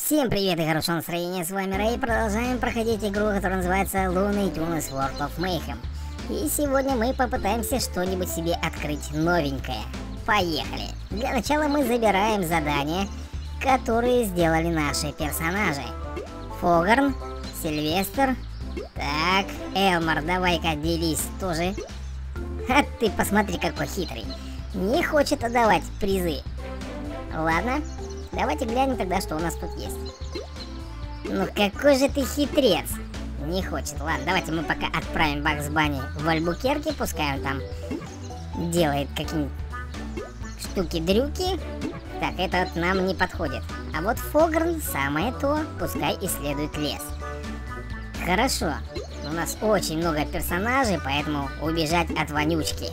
Всем привет и хорошего настроения, с вами Рэй, продолжаем проходить игру, которая называется Looney Tunes World of Mayhem. И сегодня мы попытаемся что-нибудь себе открыть новенькое. Поехали! Для начала мы забираем задания, которые сделали наши персонажи. Фогарн, Сильвестр. Так, Элмар, давай-ка делись тоже. А ты посмотри, какой хитрый. Не хочет отдавать призы. Ладно. Давайте глянем тогда, что у нас тут есть. Ну какой же ты хитрец. Не хочет. Ладно, давайте мы пока отправим Бакс Банни в Альбукерке. Пускай он там делает какие-нибудь штуки-дрюки. Так, этот нам не подходит. А вот Фогарн самое то. Пускай исследует лес. Хорошо. У нас очень много персонажей, поэтому убежать от вонючки.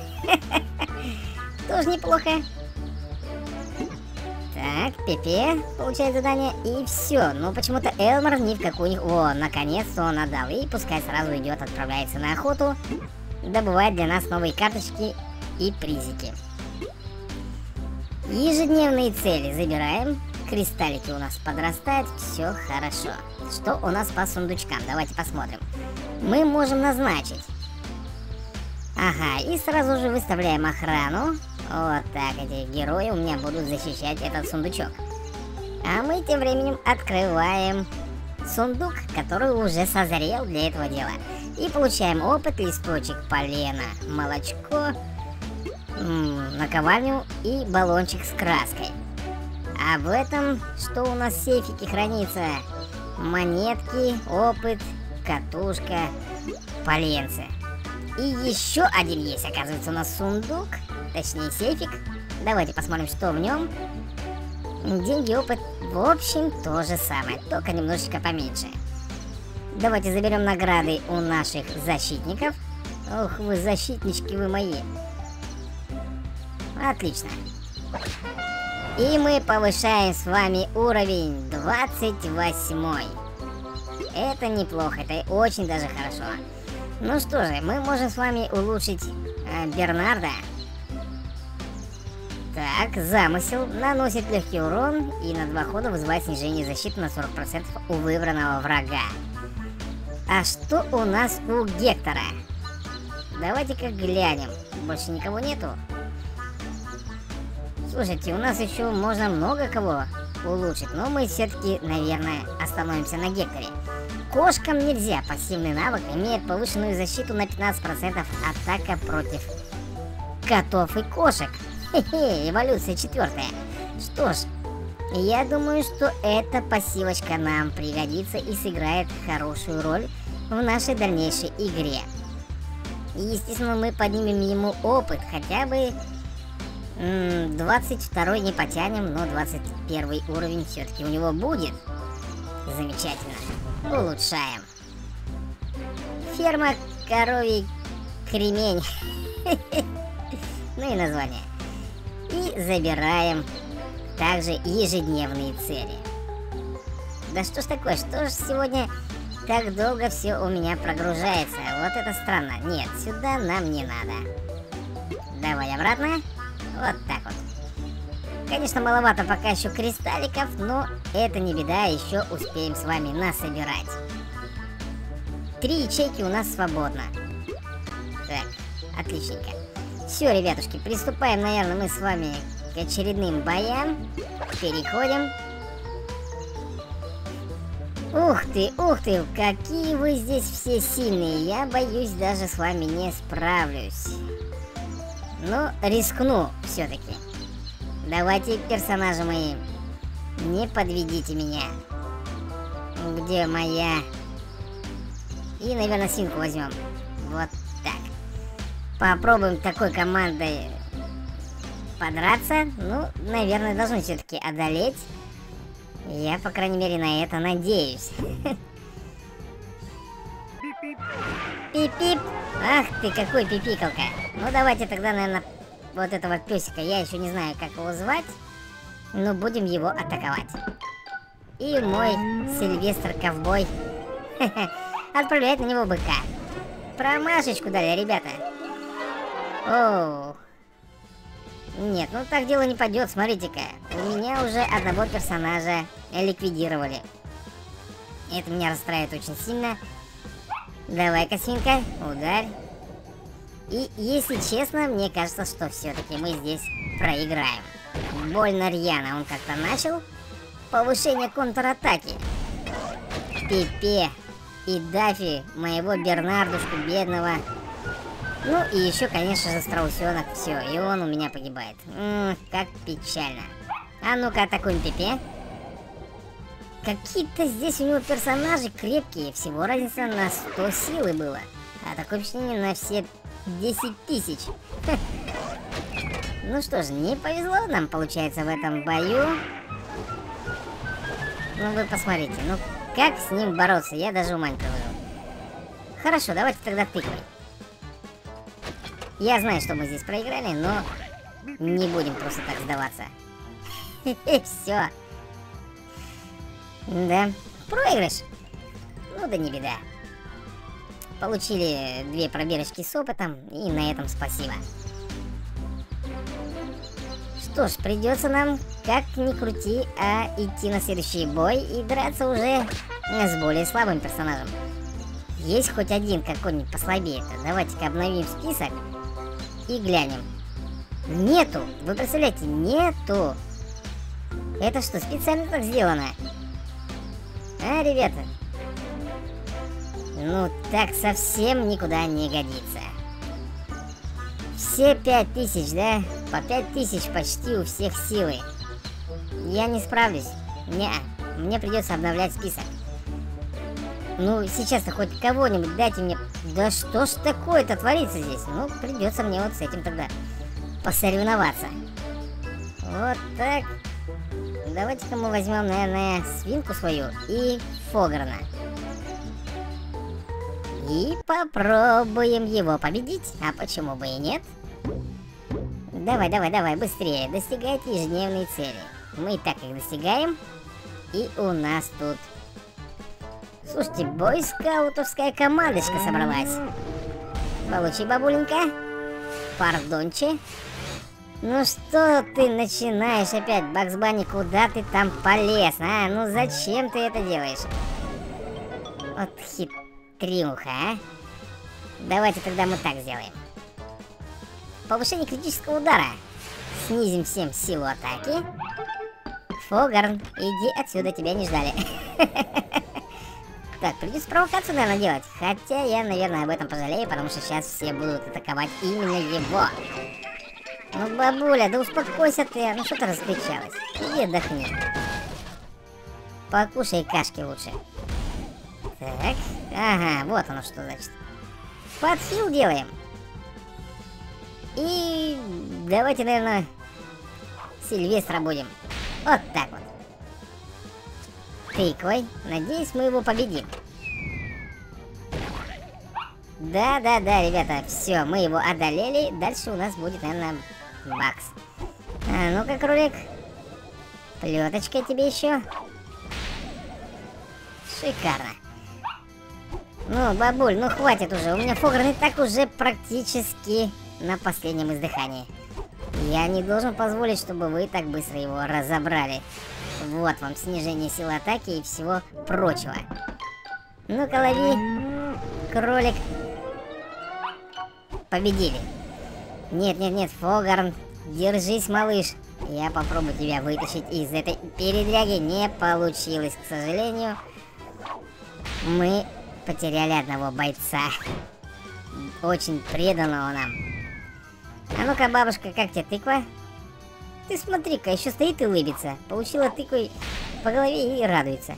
Тоже неплохо. Так, Пепе получает задание, и все. Но почему-то Элмар ни в какую... О, наконец-то он отдал. И пускай сразу идет, отправляется на охоту. Добывает для нас новые карточки и призики. Ежедневные цели забираем. Кристаллики у нас подрастают. Все хорошо. Что у нас по сундучкам? Давайте посмотрим. Мы можем назначить. Ага, и сразу же выставляем охрану. Вот так, эти герои у меня будут защищать этот сундучок. А мы тем временем открываем сундук, который уже созрел для этого дела. И получаем опыт, листочек полена, молочко, наковальню и баллончик с краской. А в этом что у нас в сейфике хранится? Монетки, опыт, катушка, поленцы. И еще один есть, оказывается, у нас сундук. Точнее, сейфик. Давайте посмотрим, что в нем. Деньги, опыт. В общем, то же самое, только немножечко поменьше. Давайте заберем награды у наших защитников. Ох, вы защитнички, вы мои. Отлично. И мы повышаем с вами уровень 28. Это неплохо, это очень даже хорошо. Ну что же, мы можем с вами улучшить Бернарда. Так, замысел. Наносит легкий урон и на 2 хода вызывает снижение защиты на 40% у выбранного врага. А что у нас у Гектора? Давайте-ка глянем. Больше никого нету. Слушайте, у нас еще можно много кого улучшить, но мы все-таки, наверное, остановимся на Гекторе. Кошкам нельзя. Пассивный навык имеет повышенную защиту на 15%. Атака против котов и кошек. Хе-хе, эволюция 4. Что ж, я думаю, что эта пассивочка нам пригодится и сыграет хорошую роль в нашей дальнейшей игре. И, естественно, мы поднимем ему опыт, хотя бы 22 не потянем, но 21 уровень все-таки у него будет. Замечательно. Улучшаем. Ферма коровий кремень. Ну и название. И забираем также ежедневные цели. Да что ж такое, что ж сегодня так долго все у меня прогружается? Вот это странно. Нет, сюда нам не надо. Давай обратно. Вот так вот. Конечно, маловато пока еще кристалликов, но это не беда, еще успеем с вами насобирать. 3 ячейки у нас свободно. Так, отличненько. Все, ребятушки, приступаем, наверное, мы с вами к очередным боям. Переходим. Ух ты, какие вы здесь все сильные. Я боюсь, даже с вами не справлюсь. Но рискну все-таки. Давайте, персонажи мои, не подведите меня. Где моя? И, наверное, свинку возьмем. Вот так. Попробуем такой командой подраться. Ну, наверное, должны все-таки одолеть. Я, по крайней мере, на это надеюсь. Пип-пип. Ах ты, какой пипикалка. Ну, давайте тогда, наверное, вот этого песика. Я еще не знаю, как его звать. Но будем его атаковать. И мой Сильвестр-ковбой отправляет на него быка. Промашечку дали, ребята. Оу. Нет, ну так дело не пойдет, смотрите-ка. У меня уже одного персонажа ликвидировали. Это меня расстраивает очень сильно. Давай-ка, свинка, ударь. И, если честно, мне кажется, что все-таки мы здесь проиграем. Больно рьяно он как-то начал. Повышение контратаки. Пепе и Даффи, моего Бернардушку бедного. Ну и еще, конечно же, страусенок. Все, и он у меня погибает. Как печально. А ну-ка, атакуем Пепе. Какие-то здесь у него персонажи крепкие. Всего разница на 100 силы было. А такое впечатление на все 10 тысяч. Ну что ж, не повезло нам, получается, в этом бою. Ну вы посмотрите, ну как с ним бороться? Я даже ума не приложу. Хорошо, давайте тогда тыквой. Я знаю, что мы здесь проиграли, но не будем просто так сдаваться. И все. Да, проигрыш. Ну да не беда. Получили 2 пробирочки с опытом, и на этом спасибо. Что ж, придется нам, как ни крути, а идти на следующий бой и драться уже с более слабым персонажем. Есть хоть один какой-нибудь послабее-то? Давайте-ка обновим список и глянем. Нету! Вы представляете, нету! Это что, специально так сделано? А, ребята? Ну, так совсем никуда не годится. Все 5000, да? По 5000 почти у всех силы. Я не справлюсь. Мне придется обновлять список. Ну, сейчас-то хоть кого-нибудь дайте мне... Да что ж такое-то творится здесь? Ну, придется мне вот с этим тогда посоревноваться. Вот так. Давайте-ка мы возьмем, наверное, свинку свою и Фогарна. И попробуем его победить. А почему бы и нет? Давай, давай, давай, быстрее. Достигайте ежедневные цели. Мы и так их достигаем. И у нас тут... Слушайте, бойскаутовская командочка собралась. Получи, бабуленька. Пардончи. Ну что ты начинаешь опять, Бакс Банни, куда ты там полез, а? Ну зачем ты это делаешь? Вот хитрюха, а? Давайте тогда мы так сделаем. Повышение критического удара. Снизим всем силу атаки. Фогарн, иди отсюда, тебя не ждали. Так, придется провокацию, наверное, делать. Хотя я, наверное, об этом пожалею, потому что сейчас все будут атаковать именно его. Ну, бабуля, да успокойся ты. Ну, что ты раскричалась? Иди отдохни. Покушай кашки лучше. Так, ага, вот оно что значит. Подхил делаем. И давайте, наверное, Сильвестра будем. Вот так вот. Тыквой. Надеюсь, мы его победим. Да, ребята, все, мы его одолели. Дальше у нас будет, наверное, Бакс. А ну-ка, кролик. Плеточка тебе еще. Шикарно. Ну, бабуль, ну хватит уже. У меня Фогарн и так уже практически на последнем издыхании. Я не должен позволить, чтобы вы так быстро его разобрали. Вот вам снижение силы атаки и всего прочего. Ну-ка, лови, кролик. Победили. Нет, Фогарн, держись, малыш. Я попробую тебя вытащить из этой передряги. Не получилось, к сожалению. Мы потеряли одного бойца. Очень преданного нам. А ну-ка, бабушка, как тебе тыква? Ты смотри-ка, еще стоит и улыбится. Получила тыквой по голове и радуется.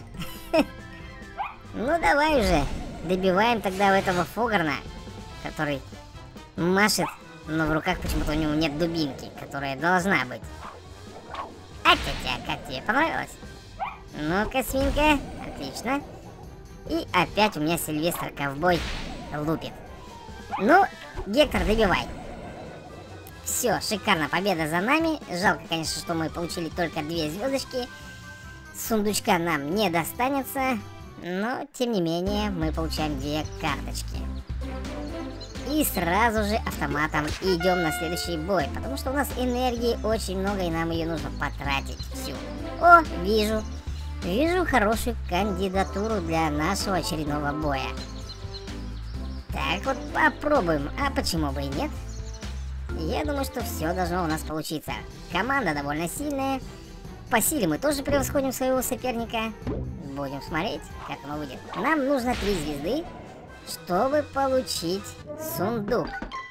Ну давай уже. Добиваем тогда этого Фогарна, который машет, но в руках почему-то у него нет дубинки, которая должна быть. А-тя-тя, как тебе понравилось? Ну-ка, свинка, отлично. И опять у меня Сильвестр Ковбой лупит. Ну, Гектор, добивай. Все, шикарно, победа за нами. Жалко, конечно, что мы получили только 2 звездочки. Сундучка нам не достанется, но, тем не менее, мы получаем 2 карточки. И сразу же автоматом идем на следующий бой, потому что у нас энергии очень много, и нам ее нужно потратить всю. О, вижу. Вижу хорошую кандидатуру для нашего очередного боя. Так вот, попробуем. А почему бы и нет? Я думаю, что все должно у нас получиться. Команда довольно сильная. По силе мы тоже превосходим своего соперника. Будем смотреть, как оно выйдет. Нам нужно 3 звезды, чтобы получить сундук,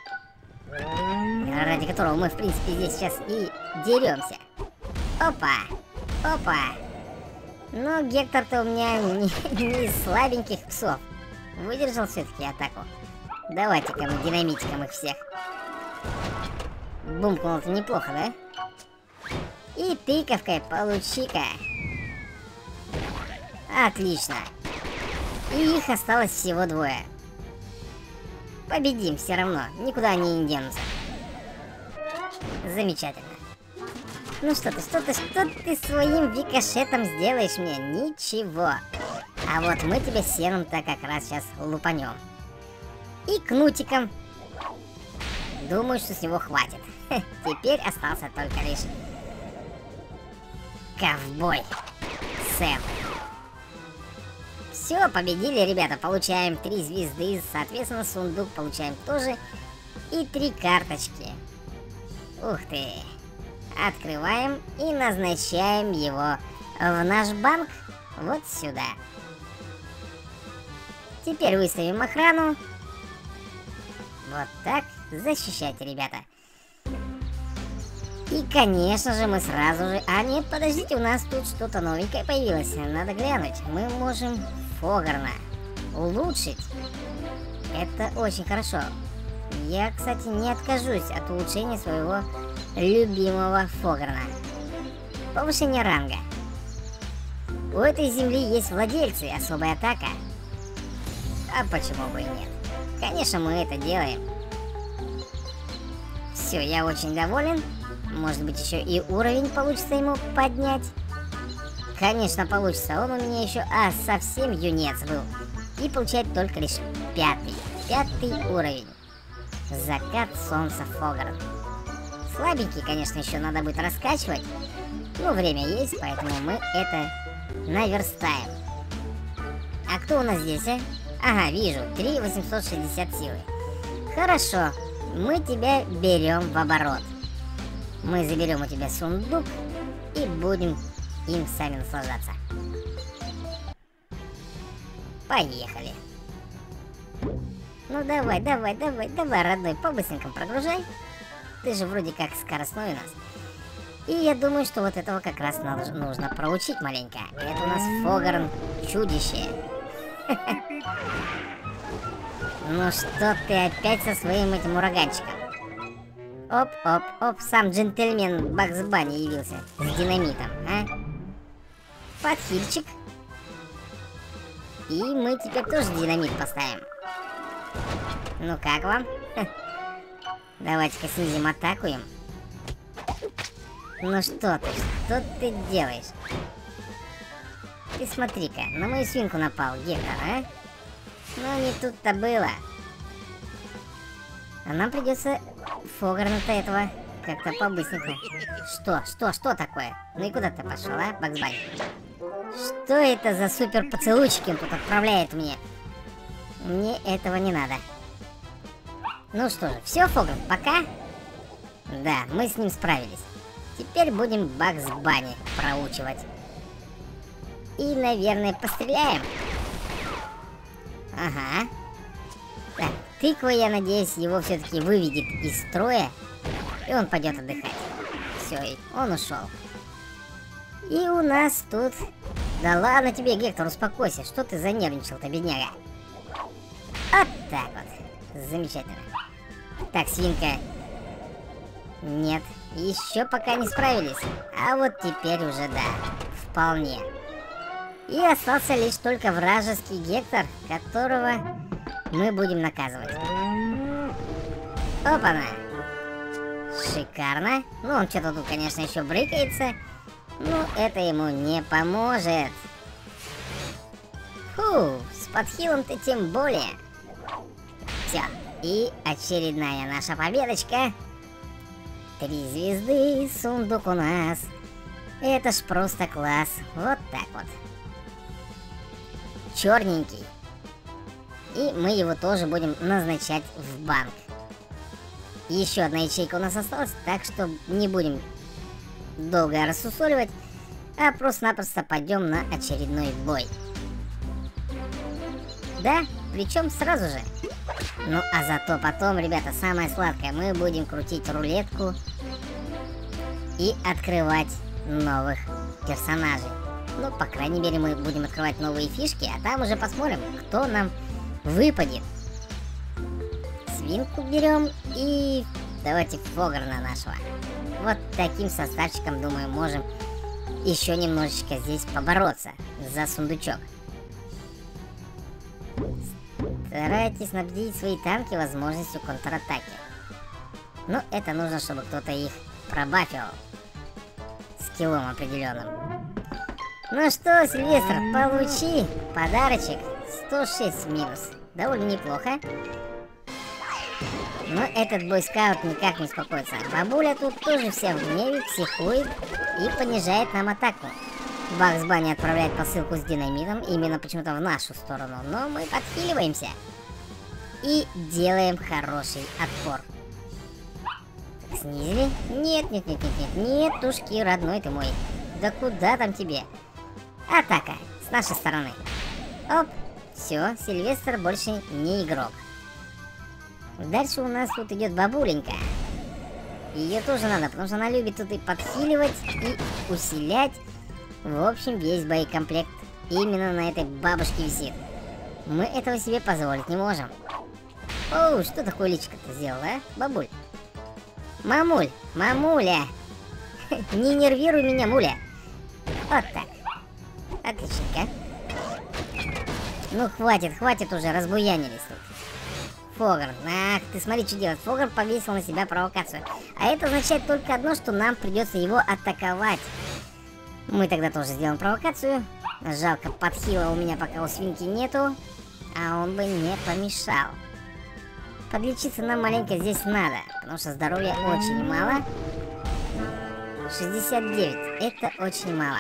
ради которого мы, в принципе, здесь сейчас и деремся. Опа! Опа! Но Гектор-то у меня не из слабеньких псов. Выдержал все-таки атаку. Давайте-ка мы динамитиком их всех. Бумкнул-то неплохо, да? И тыковкой получи-ка. Отлично. И их осталось всего 2. Победим все равно. Никуда они не денутся. Замечательно. Ну что ты своим викошетом сделаешь мне? Ничего. А вот мы тебя серым-то как раз сейчас лупанем. И кнутиком. Думаю, что с него хватит. Теперь остался только лишь ковбой Сэм. Все, победили, ребята. Получаем 3 звезды. Соответственно, сундук получаем тоже. И 3 карточки. Ух ты. Открываем и назначаем его в наш банк. Вот сюда. Теперь выставим охрану. Вот так. Защищайте, ребята. И, конечно же, мы сразу же... А нет, подождите, у нас тут что-то новенькое появилось. Надо глянуть. Мы можем Фогарна улучшить. Это очень хорошо. Я, кстати, не откажусь от улучшения своего любимого Фогарна. Повышение ранга. У этой земли есть владельцы, особая атака. А почему бы и нет? Конечно, мы это делаем. Все, я очень доволен. Может быть, еще и уровень получится ему поднять. Конечно, получится. Он у меня еще совсем юнец был. И получает только лишь 5-й уровень. Закат солнца Фогарн. Слабенький, конечно, еще надо будет раскачивать. Но время есть, поэтому мы это наверстаем. А кто у нас здесь, а? Ага, вижу. 3860 силы. Хорошо. Мы тебя берем в оборот. Мы заберем у тебя сундук и будем им сами наслаждаться. Поехали. Ну давай, родной, по-быстренькому прогружай. Ты же вроде как скоростной у нас. И я думаю, что вот этого как раз нужно проучить маленько. Это у нас Фогарн чудище. Ну что ты опять со своим этим ураганчиком? Оп, сам джентльмен Бакс Банни явился с динамитом, а? Подхильчик. И мы теперь тоже динамит поставим. Ну как вам? Давайте-ка снизим атаку им. Ну что ты делаешь? Ты смотри-ка, на мою свинку напал Гектор, а? Ну не тут-то было. А нам придется Фогарна-то этого как-то побыстренько. Что такое? Ну и куда ты пошел, а, Бакс Банни? Что это за супер поцелуйчики он тут отправляет мне? Мне этого не надо. Ну что же, все, Фогарн, пока? Да, мы с ним справились. Теперь будем Бакс Банни проучивать. И, наверное, постреляем. Ага. Так, тыква, я надеюсь, его все-таки выведет из строя. И он пойдет отдыхать. Все, он ушел. И у нас тут... Да ладно тебе, Гектор, успокойся. Что ты занервничал-то, бедняга? Вот так вот. Замечательно. Так, свинка. Нет, еще пока не справились. А вот теперь уже да. Вполне. И остался лишь только вражеский Гектор, которого мы будем наказывать. Опа-на! Шикарно. Ну, он что-то тут, конечно, еще брыкается. Но это ему не поможет. Фу, с подхилом-то тем более. Все. И очередная наша победочка. 3 звезды, сундук у нас. Это ж просто класс. Вот так вот. Черненький. И мы его тоже будем назначать в банк. Еще одна ячейка у нас осталась, так что не будем долго рассусоливать, а просто-напросто пойдем на очередной бой. Да, причем сразу же. Ну а зато потом, ребята, самое сладкое, мы будем крутить рулетку и открывать новых персонажей. Ну, по крайней мере, мы будем открывать новые фишки, а там уже посмотрим, кто нам выпадет. Свинку берем и давайте Фогрна нашего. Вот таким составчиком, думаю, можем еще немножечко здесь побороться за сундучок. Старайтесь снабдить свои танки возможностью контратаки. Но это нужно, чтобы кто-то их пробафил скиллом определенным. Ну что, Сильвестр, получи подарочек. 106 минус. Довольно неплохо. Но этот бойскаут никак не успокоится. Бабуля тут тоже вся в гневе, психует и понижает нам атаку. Бакс Банни отправляет посылку с динамитом именно почему-то в нашу сторону. Но мы подхиливаемся. И делаем хороший отпор. Так, снизили. Нет, нет, нет, нет, нет, нет, тушки, родной ты мой. Да куда там тебе? Атака с нашей стороны. Оп. Все, Сильвестр больше не игрок. Дальше у нас тут идет бабуленька. Ее тоже надо, потому что она любит тут и подхиливать, и усилять. В общем, весь боекомплект именно на этой бабушке висит. Мы этого себе позволить не можем. Оу, что такое личико-то сделала, а, бабуль? Мамуль, мамуля. Не нервируй меня, муля. Вот так. Отличненько. Ну хватит уже, разбуянились тут. Фогр, ах, ты смотри, что делает. Фогр повесил на себя провокацию. А это означает только одно, что нам придется его атаковать. Мы тогда тоже сделаем провокацию. Жалко, подхила у меня пока у свинки нету. А он бы не помешал. Подлечиться нам маленько здесь надо, потому что здоровья очень мало. 69, это очень мало.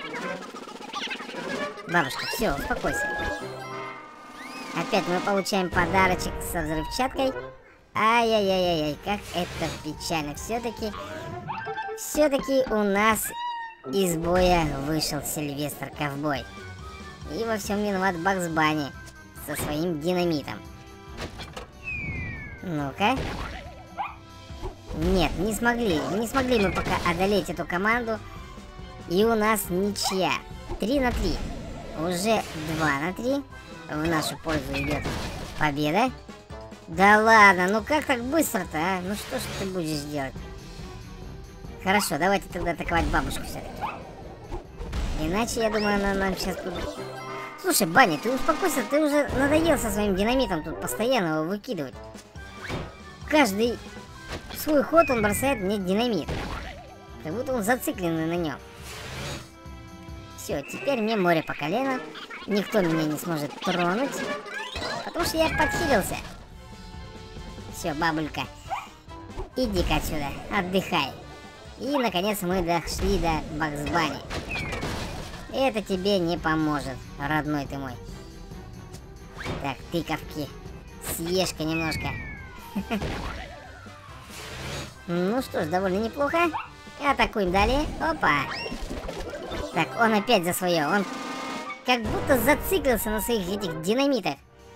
Бабушка, все, успокойся. Опять мы получаем подарочек со взрывчаткой. Ай-яй-яй-яй, как это печально. Все-таки у нас из боя вышел Сильвестр Ковбой. И во всем виноват Бакс Банни со своим динамитом. Ну-ка. Нет, не смогли мы пока одолеть эту команду. И у нас ничья. 3 на 3. Уже 2 на 3. В нашу пользу идет победа. Да ладно, ну как так быстро-то, а? Ну что ж ты будешь делать? Хорошо, давайте тогда атаковать бабушку все-таки. Иначе, я думаю, она нам сейчас тут... Слушай, Банни, ты успокойся, ты уже надоел со своим динамитом тут постоянно его выкидывать. Каждый свой ход он бросает мне динамит. Как будто он зацикленный на нем. Все, теперь мне море по колено. Никто меня не сможет тронуть, потому что я подхилился. Все, бабулька, иди-ка отсюда, отдыхай. И, наконец, мы дошли до Бакс Банни. Это тебе не поможет, родной ты мой. Так, тыковки, съешь-ка немножко. Ну что ж, довольно неплохо. Атакуем далее. Опа. Так, он опять за свое. Он как будто зациклился на своих этих динамитах.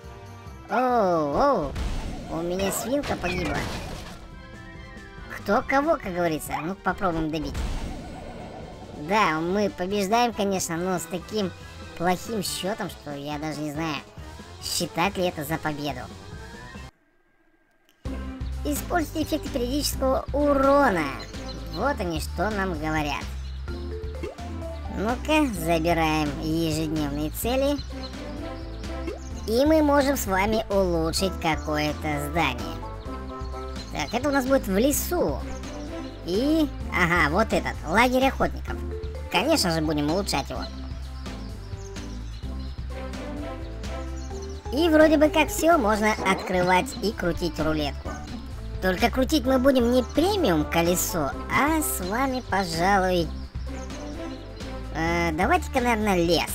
Оу, у меня свинка погибла. Кто кого, как говорится. Ну, попробуем добить. Да, мы побеждаем, конечно, но с таким плохим счетом, что я даже не знаю, считать ли это за победу. Используйте эффекты периодического урона. Вот они что нам говорят. Ну-ка, забираем ежедневные цели. И мы можем с вами улучшить какое-то здание. Так, это у нас будет в лесу. И... Ага, вот этот, лагерь охотников. Конечно же, будем улучшать его. И вроде бы как все, можно открывать и крутить рулетку. Только крутить мы будем не премиум колесо, а с вами, пожалуй, Давайте-ка, наверное, лес.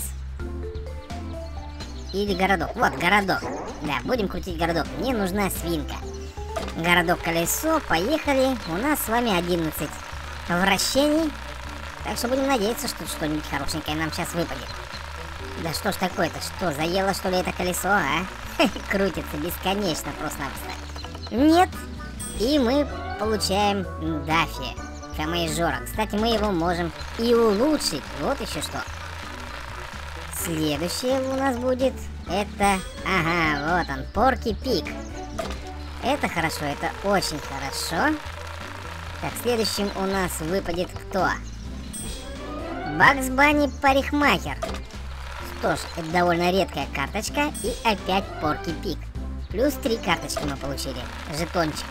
Или городок. Вот, городок. Да, будем крутить городок. Мне нужна свинка. Городок, колесо, поехали. У нас с вами 11 вращений. Так что будем надеяться, что что-нибудь хорошенькое нам сейчас выпадет. Да что ж такое-то? Что, заело что ли это колесо, а? Крутится бесконечно просто-напросто. Нет. И мы получаем Даффи. Камейжора. Кстати, мы его можем и улучшить. Вот еще что. Следующее у нас будет это... Ага, вот он, Порки Пик. Это хорошо, это очень хорошо. Так, следующим у нас выпадет кто? Бакс Банни Парикмахер. Что ж, это довольно редкая карточка. И опять Порки Пик. Плюс 3 карточки мы получили. Жетончика.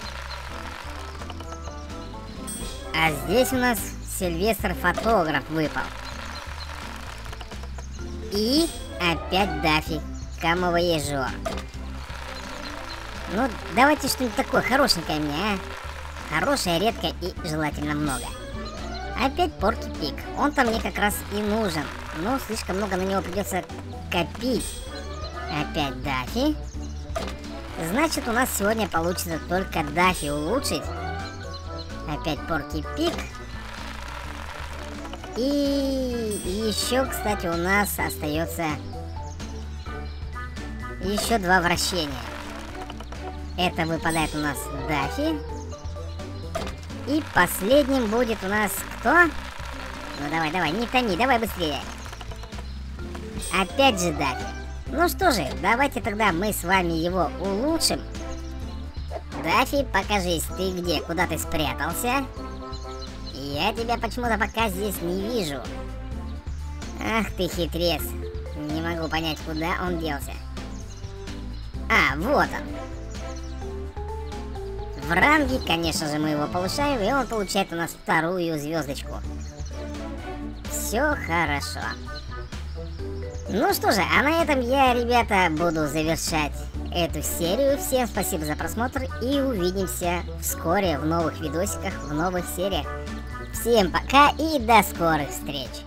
А здесь у нас Сильвестр Фотограф выпал. И опять Даффи Камевояжер. Ну, давайте что-нибудь такое хорошенькое мне, а? Хорошее, редкое и желательно много. Опять Порки Пик. Он-то мне как раз и нужен. Но слишком много на него придется копить. Опять Даффи. Значит, у нас сегодня получится только Даффи улучшить. Опять Порки Пик. И еще, кстати, у нас остается еще 2 вращения. Это выпадает у нас Даффи. И последним будет у нас кто? Ну давай, давай, не томи, давай быстрее. Опять же Даффи. Ну что же, давайте тогда мы с вами его улучшим. Даффи, покажись, ты где? Куда ты спрятался? Я тебя почему-то пока здесь не вижу. Ах ты хитрец. Не могу понять, куда он делся. А, вот он. В ранге, конечно же, мы его повышаем, и он получает у нас 2-ю звездочку. Все хорошо. Ну что же, а на этом я, ребята, буду завершать эту серию. Всем спасибо за просмотр и увидимся вскоре в новых видосиках, в новых сериях. Всем пока и до скорых встреч!